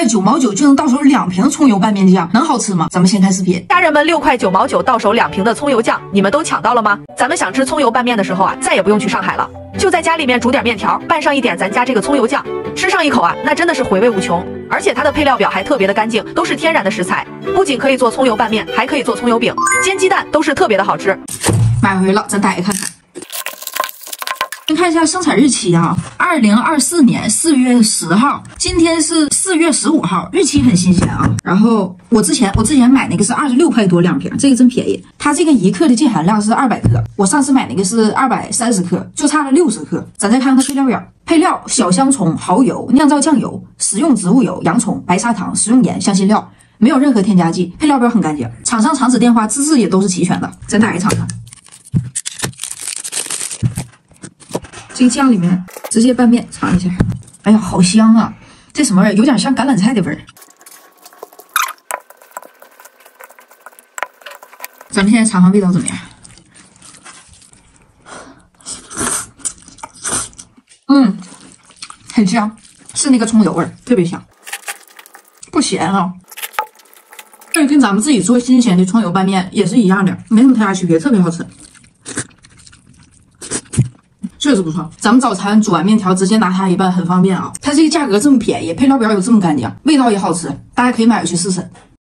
块9毛9就能到手2瓶葱油拌面酱，能好吃吗？咱们先看视频。 家人们，6块9毛9到手2瓶的葱油酱，你们都抢到了吗？咱们想吃葱油拌面的时候啊，再也不用去上海了，就在家里面煮点面条，拌上一点咱家这个葱油酱，吃上一口啊，那真的是回味无穷。而且它的配料表还特别的干净，都是天然的食材，不仅可以做葱油拌面，还可以做葱油饼、煎鸡蛋，都是特别的好吃。 买回了，咱打开看看。先看一下生产日期啊，2024年4月10号，今天是4月15号，日期很新鲜啊。然后我之前买那个是26块多2瓶，这个真便宜。它这个1克的净含量是200克，我上次买那个是230克，就差了60克。咱再看看它配料表，配料小香葱、蚝油、酿造酱油、食用植物油、洋葱、白砂糖、食用盐、香辛料，没有任何添加剂，配料表很干净。厂商厂址电话资质也都是齐全的。咱打开尝尝。这个酱里面直接拌面，尝一下。哎呀，好香啊！这什么味儿？有点像橄榄菜的味儿。咱们现在尝尝味道怎么样？很香，是那个葱油味儿，特别香，不咸啊。这跟咱们自己做新鲜的葱油拌面也是一样的，没什么太大区别，特别好吃。确实不错，咱们早餐煮完面条直接拿它一拌，很方便啊。它这个价格这么便宜，配料表有这么干净，味道也好吃，大家可以买回去试试。